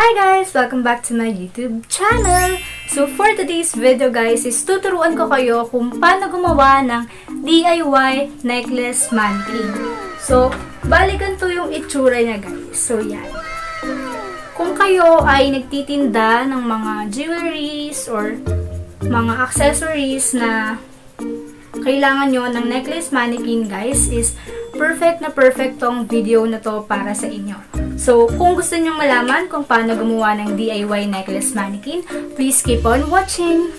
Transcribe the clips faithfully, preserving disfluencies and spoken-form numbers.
Hi guys! Welcome back to my YouTube channel! So for today's video guys is tuturuan ko kayo kung paano gumawa ng D I Y necklace mannequin. So, balikan to yung itsura niya guys. So yan. Kung kayo ay nagtitinda ng mga jewelries or mga accessories na kailangan nyo ng necklace mannequin guys, is perfect na perfect tong video na to para sa inyo. So, kung gusto nyong malaman kung paano gumawa ng D I Y necklace mannequin, please keep on watching!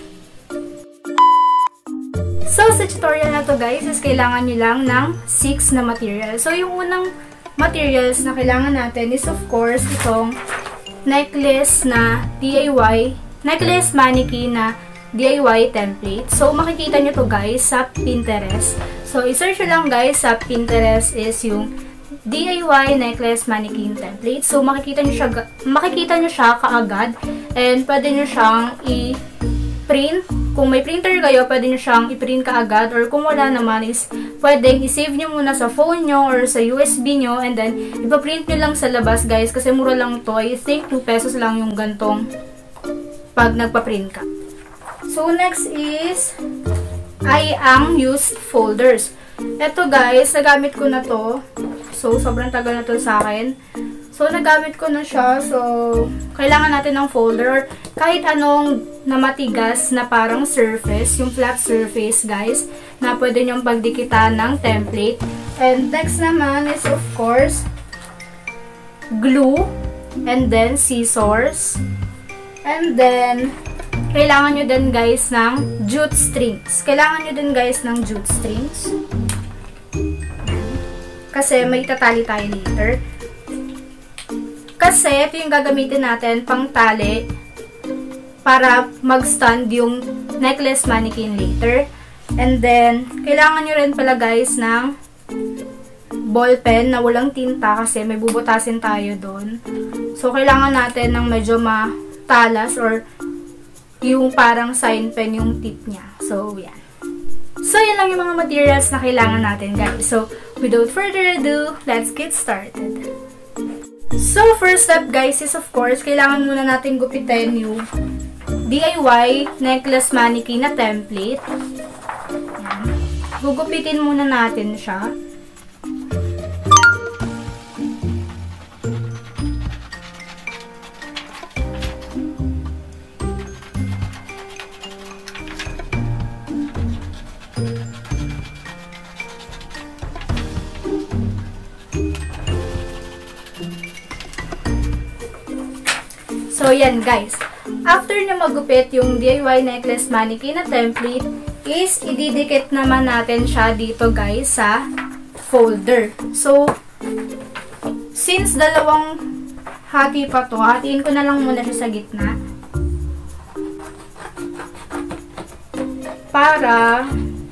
So, sa tutorial na to guys, is kailangan nyo lang ng six na materials. So, yung unang materials na kailangan natin is of course itong necklace na D I Y, necklace mannequin na D I Y template. So, makikita nyo to guys sa Pinterest. So, isearch nyo lang guys sa Pinterest is yung D I Y necklace mannequin template. So, makikita nyo siya, makikita nyo siya kaagad. And, pwede nyo siyang i-print. Kung may printer kayo, pwede nyo siyang i-print kaagad. Or kung wala naman is, pwedeng i-save nyo muna sa phone nyo or sa U S B nyo. And then, ipaprint nyo lang sa labas guys. Kasi mura lang to. I think two pesos lang yung gantong pag nagpa-print ka. So, next is ay ang used folders. Ito guys, nagamit ko na to. So, sobrang tagal na to sa akin. So, nagamit ko na siya. So, kailangan natin ng folder. Kahit anong namatigas na parang surface, yung flat surface guys, na pwede nyong pagdikitan ng template. And next naman is of course, glue. And then, scissors. And then, kailangan nyo din guys ng jute strings. Kailangan nyo din guys ng jute strings. Kasi may itatali tayo later. Kasi ito yung gagamitin natin pang tali para mag-stand yung necklace mannequin later. And then, kailangan nyo rin pala guys ng ball pen na walang tinta kasi may bubutasin tayo doon. So, kailangan natin ng medyo matalas or yung parang sign pen yung tip niya. So, yan. So, yan lang yung mga materials na kailangan natin, guys. So, without further ado, let's get started. So, first step, guys, is of course, kailangan muna natin gupitin yung D I Y necklace mannequin na template. Yan. Gugupitin muna natin siya. So, yan guys. After na magupit yung D I Y necklace mannequin na template, is ididikit naman natin siya dito guys sa folder. So, since dalawang hati pa to, hatiin ko na lang muna siya sa gitna. Para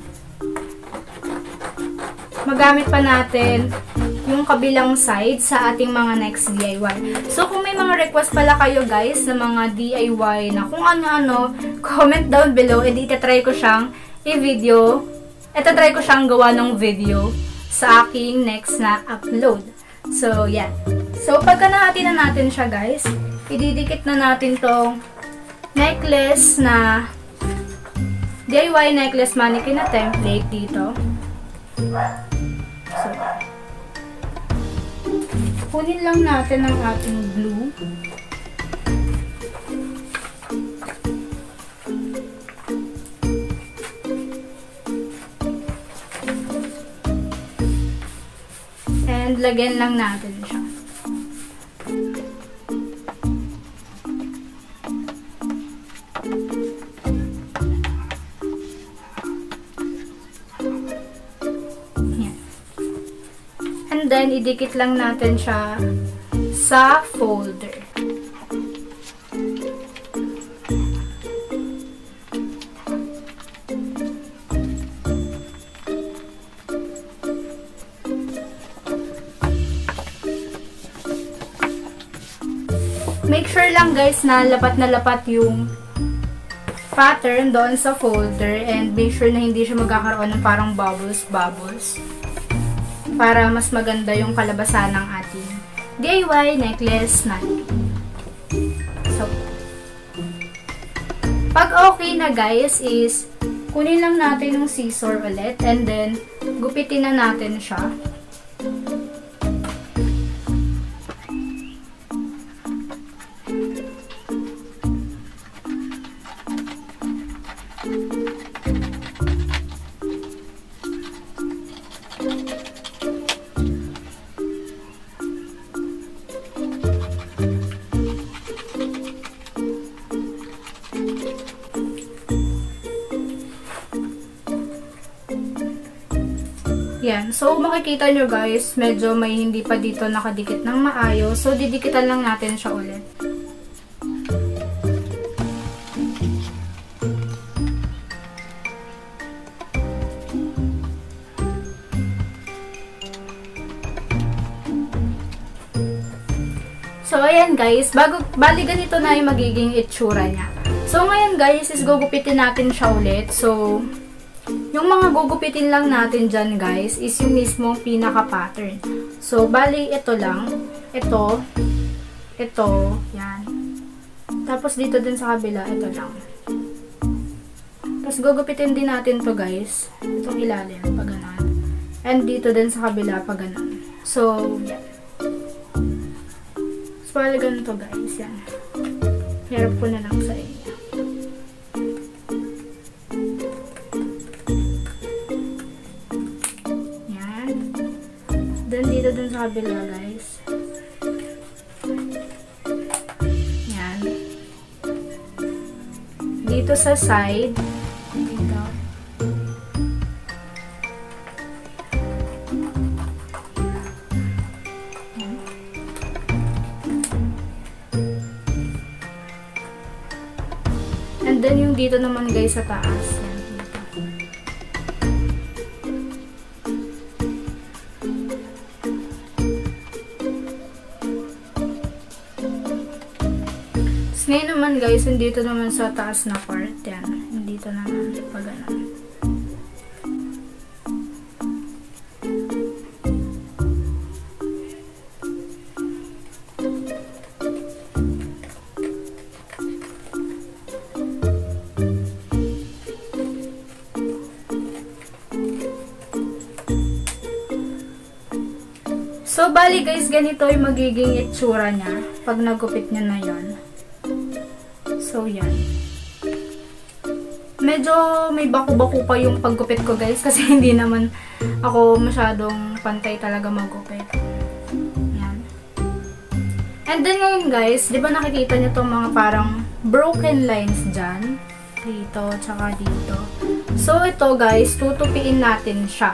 magamit pa natin yung kabilang side sa ating mga next D I Y. So, kung may mga request pala kayo guys na mga D I Y na kung ano-ano, comment down below and itatry ko siyang i-video. Itatry ko siyang gawa ng video sa aking next na upload. So, yan. So, pagka nahati na natin siya guys, ididikit na natin tong necklace na D I Y necklace mannequin na template dito. So, kunin lang natin ang ating glue. And lagyan lang natin siya. Then, idikit lang natin siya sa folder. Make sure lang guys na lapat na lapat yung pattern doon sa folder and make sure na hindi siya magkakaroon ng parang bubbles-bubbles. Para mas maganda yung kalabasan ng ating D I Y necklace mannequin. Pag okay na guys, is kunin lang natin yung scissor ulit and then gupitin na natin siya. Yan. So, makikita nyo guys, medyo may hindi pa dito nakadikit ng maayos. So, didikitan lang natin siya ulit. So, ayan guys, bago, bali ganito na yung magiging itsura niya. So, ngayon guys, is gugupitin natin siya ulit. So, yung mga gugupitin lang natin dyan guys, is yung mismong pinaka-pattern. So, bali ito lang. Ito, ito, yan. Tapos dito din sa kabila, ito lang. Tapos gugupitin din natin to guys. Itong ilalim, pag ganun. And dito din sa kabila, pag ganun. So, yan. So, bali ganito guys, yan. Hirap ko na lang sa inyo. Dito dun sa kabila guys. Yan. Dito sa side. Dito. Yan. And then yung dito naman guys sa taas. Yan. Ngayon naman guys, dito naman sa taas na part, yan. Dito naman, pag ganun. So, bali guys, ganito yung magiging itsura niya pag nagupit niya na yon. So, yan. Medyo may baku-baku pa yung paggupit ko guys kasi hindi naman ako masyadong pantay talaga maggupit. Yan. And then ngayon guys, di ba nakikita nyo itong mga parang broken lines dyan? Dito, tsaka dito. So, ito guys, tutupiin natin siya.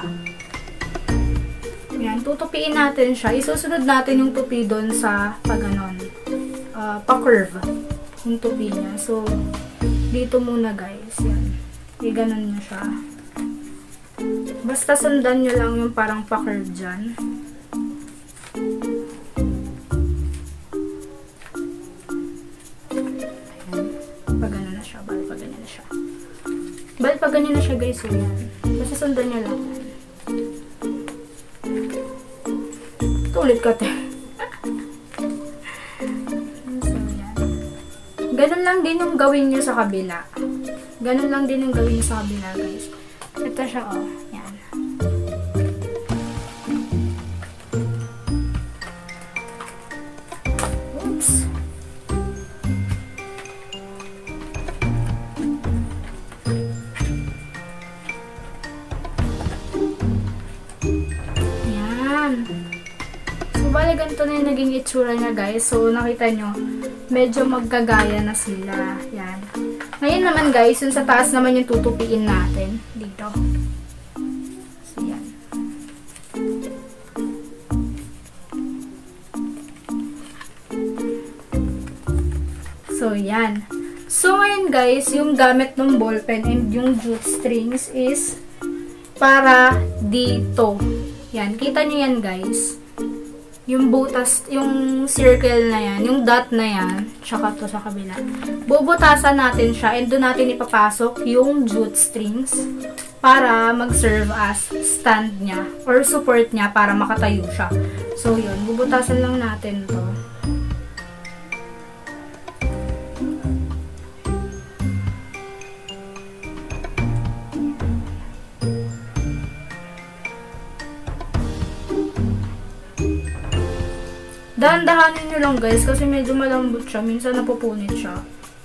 Yan, tutupiin natin siya. Isusunod natin yung tupi doon sa pag-ganon. Uh, pa-curve. Yung tupi niya. So, dito muna guys. Yan. I-ganon nyo siya. Basta sundan nyo lang yung parang pa-curve dyan. Ayan. Pag-ganon na siya. Bali pag-ganon na siya. Bali pag-ganon na siya guys. So, yan. Basta sundan nyo lang. Tulit ka te. Ganun lang din yung gawin nyo sa kabila. Ganun lang din yung gawin nyo sa kabila, guys. Ito siya, oh. Yan. Oops. Yan. So, bali ganito na yung naging itsura niya, guys. So, nakita nyo, medyo magkagaya na sila. Yan. Ngayon naman guys, yung sa taas naman yung tutupiin natin. Dito. So, yan. So, yan. So, ngayon guys, yung gamit ng ballpen and yung jute strings is para dito. Yan. Kita nyo yan guys. Yung butas, yung circle na yan, yung dot na yan, tsaka to sa kabila. Bubutasan natin siya and doon natin ipapasok yung jute strings para mag-serve as stand niya or support niya para makatayo siya. So, yun. Bubutasan lang natin to. Dahan-dahanin nyo lang guys kasi medyo malambot siya. Minsan napupunit siya.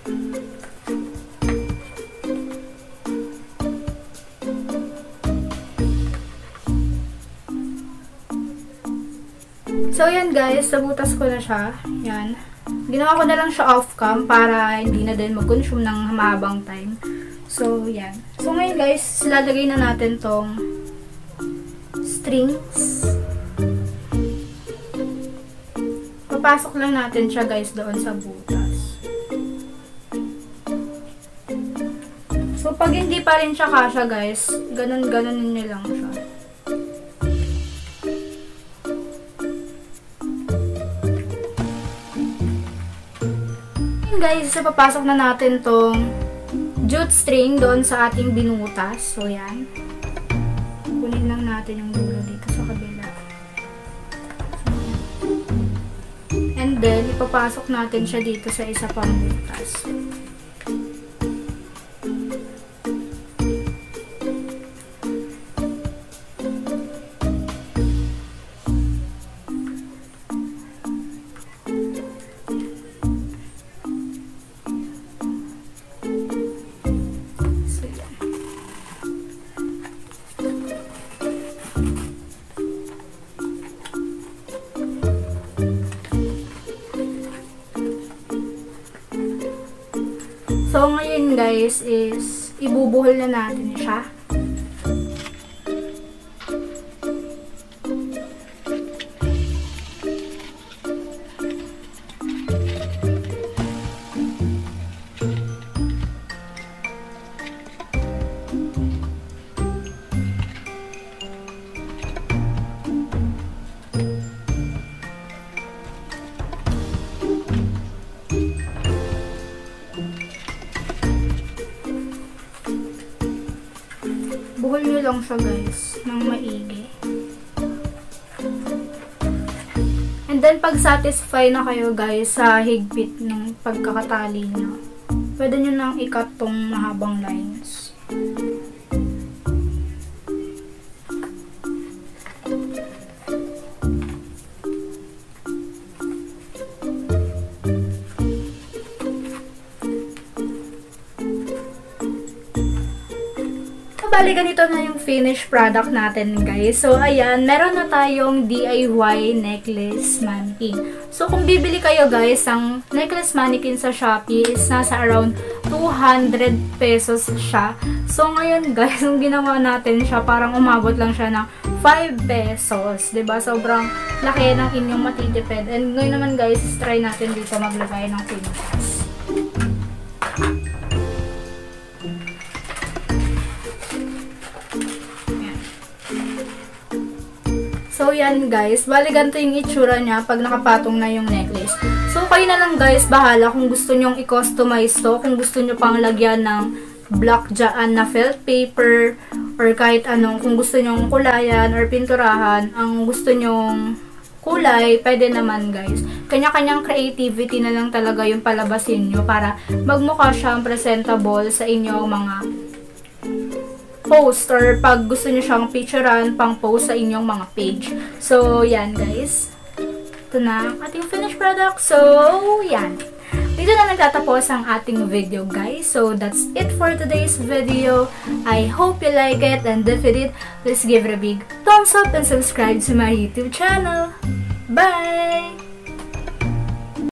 So, yan guys. Nabutas ko na siya. Yan. Ginawa ko na lang siya off-cam para hindi na din mag-consume ng mahabang time. So, yan. So, ngayon guys, lalagay na natin tong strings. Papasok lang natin siya guys doon sa butas. So, pag hindi pa rin siya kasya guys, ganun-ganunin nyo lang siya. Guys, so papasok na natin tong jute string doon sa ating binutas. So, yan. Kunin lang natin yung dulo dito sa kabila. And then, ipapasok natin siya dito sa isa pang butas. So, ngayon guys is ibubuhol na natin siya. Buhol nyo lang siya guys, ng maigi. And then, pag satisfy na kayo guys sa higpit ng pagkakatali nyo, pwede nyo nang i-cut tong mahabang lines. Bali, ganito na yung finished product natin, guys. So, ayan, meron na tayong D I Y necklace mannequin. So, kung bibili kayo, guys, ang necklace mannequin sa Shopee is nasa around two hundred pesos siya. So, ngayon, guys, yung ginawa natin siya, parang umabot lang siya ng five pesos. Diba? Sobrang laki ng inyong matitipid. And ngayon naman, guys, try natin dito maglagay ng pintas. So, yan guys. Bali, ganito yung itsura niya pag nakapatong na yung necklace. So, kayo na lang guys, bahala kung gusto nyong i-customize to. Kung gusto nyo pang lagyan ng black dyan na felt paper or kahit anong, kung gusto nyong kulayan or pinturahan, ang gusto nyong kulay, pwede naman guys. Kanya-kanyang creativity na lang talaga yung palabasin nyo para magmukha siyang presentable sa inyong mga post or pag gusto nyo siyang picturean pang post sa inyong mga page. So, yan guys. Ito na ang ating finished product. So, yan. Dito na nagtatapos ang ating video guys. So, that's it for today's video. I hope you like it, and if you did, please give it a big thumbs up and subscribe to my YouTube channel. Bye!